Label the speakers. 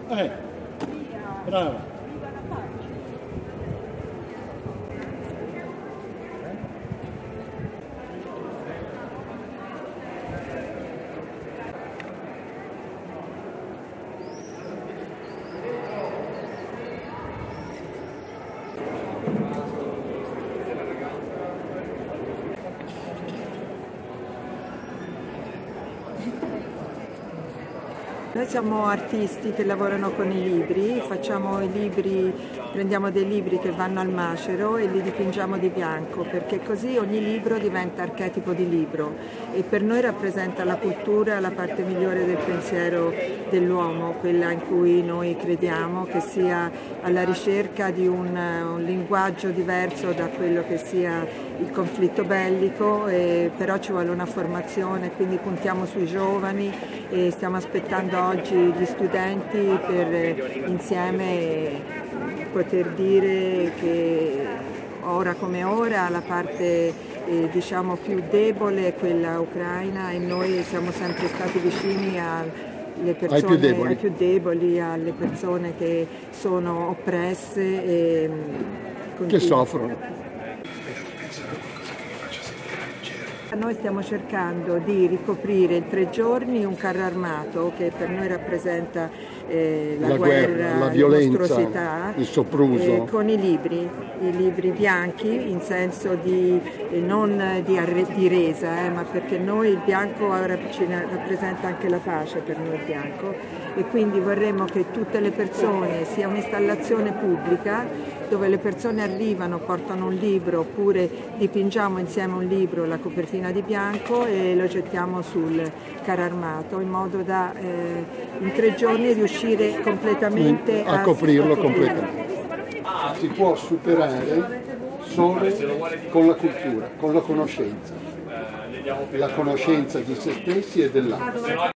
Speaker 1: Brava.
Speaker 2: Noi siamo artisti che lavorano con i libri, facciamo i libri, prendiamo dei libri che vanno al macero e li dipingiamo di bianco, perché così ogni libro diventa archetipo di libro e per noi rappresenta la cultura, la parte migliore del pensiero dell'uomo, quella in cui noi crediamo, che sia alla ricerca di un linguaggio diverso da quello che sia il conflitto bellico, però ci vuole una formazione, quindi puntiamo sui giovani e stiamo aspettando oggi gli studenti per insieme poter dire che ora come ora la parte diciamo più debole è quella ucraina e noi siamo sempre stati vicini alle persone, ai più deboli, alle persone che sono oppresse e
Speaker 1: che soffrono.
Speaker 2: Noi stiamo cercando di ricoprire in 3 giorni un carro armato che per noi rappresenta la guerra,
Speaker 1: la violenza,
Speaker 2: mostruosità,
Speaker 1: il sopruso,
Speaker 2: con i libri bianchi in senso non di resa, ma perché noi il bianco rappresenta anche la pace per noi il bianco e quindi vorremmo che tutte le persone, sia un'installazione pubblica dove le persone arrivano, portano un libro oppure dipingiamo insieme un libro, la copertina di bianco e lo gettiamo sul carro armato in modo da in 3 giorni riuscire completamente
Speaker 1: a coprirlo completamente. Si può superare solo con la cultura, con la conoscenza di se stessi e dell'altro.